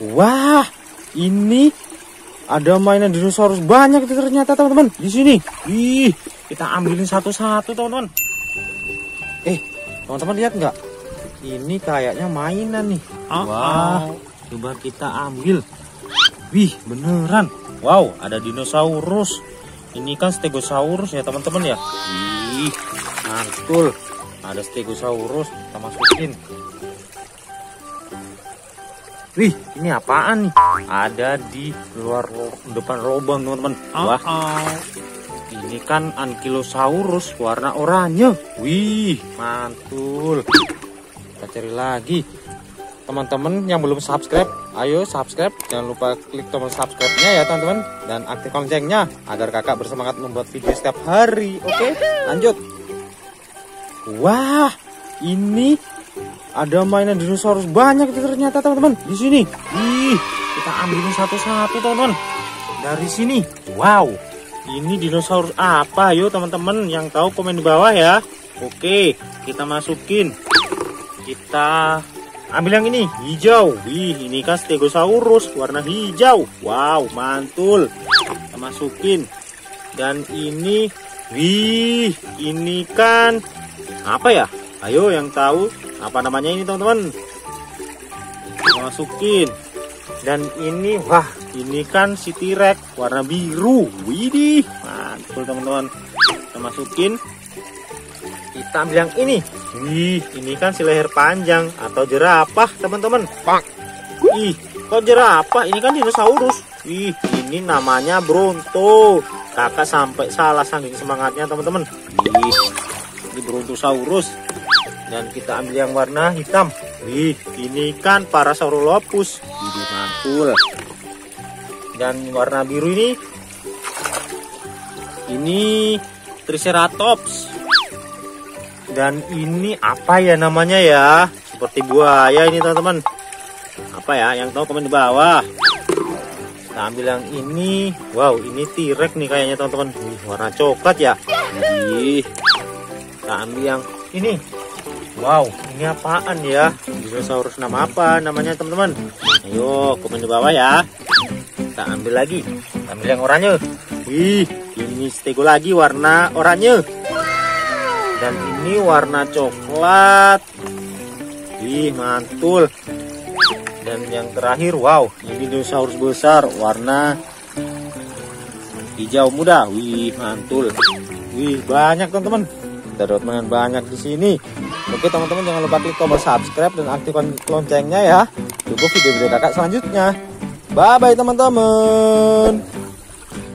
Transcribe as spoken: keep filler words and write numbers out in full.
Wah, ini ada mainan dinosaurus banyak itu ternyata teman-teman di sini. Ih, kita ambilin satu-satu teman-teman. Eh, teman-teman lihat nggak? Ini kayaknya mainan nih. Wah, coba kita ambil. Wih, beneran. Wow, ada dinosaurus. Ini kan stegosaurus ya teman-teman ya. Ih, mantul. Ada stegosaurus, kita masukin. Wih, ini apaan nih? Ada di luar depan lubang teman-teman. Wah, ini kan ankylosaurus warna oranye. Wih, mantul. Kita cari lagi. Teman-teman yang belum subscribe, ayo subscribe. Jangan lupa klik tombol subscribe-nya ya teman-teman. Dan aktifkan loncengnya agar kakak bersemangat membuat video setiap hari. Oke, lanjut. Wah, ini ada mainan dinosaurus banyak itu ternyata teman-teman di sini. Ih, kita ambilin satu-satu teman-teman. Dari sini. Wow, ini dinosaurus apa? Yo teman-teman yang tahu komen di bawah ya. Oke, kita masukin. Kita ambil yang ini, hijau. Wih, ini kan stegosaurus warna hijau. Wow, mantul. Kita masukin. Dan ini, wih, ini kan apa ya? Ayo yang tahu apa namanya ini teman-teman. Kita masukin. Dan ini, wah, ini kan si T-Rex warna biru. Widih, mantul teman-teman. Kita masukin. Kita ambil yang ini. Wih, ini kan si leher panjang atau jerapah teman-teman. Pak. Ih, kok jerapah? Ini kan dinosaurus. Wih, ini namanya Bronto. Kakak sampai salah saking semangatnya teman-teman. Wih, ini Brontosaurus. Dan kita ambil yang warna hitam. Wih, ini kan Parasaurolophus. Wih, mantul. Dan warna biru ini, ini Triceratops. Dan ini apa ya namanya ya? Seperti buaya ini teman-teman. Apa ya? Yang tahu komen di bawah. Kita ambil yang ini. Wow, ini T-Rex nih kayaknya teman-teman. Wih, warna coklat ya. Wih. Kita ambil yang ini. Wow, ini apaan ya? Dinosaurus nama apa namanya teman-teman? Ayo komen di bawah ya. Kita ambil lagi. Kita ambil yang oranye. Wih, ini stego lagi warna oranye. Dan ini warna coklat. Wih, mantul. Dan yang terakhir, wow, ini dinosaurus besar warna hijau muda. Wih, mantul. Wih, banyak teman-teman. Kita dapat mainan banyak di sini. Oke teman-teman, jangan lupa klik tombol subscribe dan aktifkan loncengnya ya. Tunggu video-video kakak selanjutnya. Bye bye teman-teman.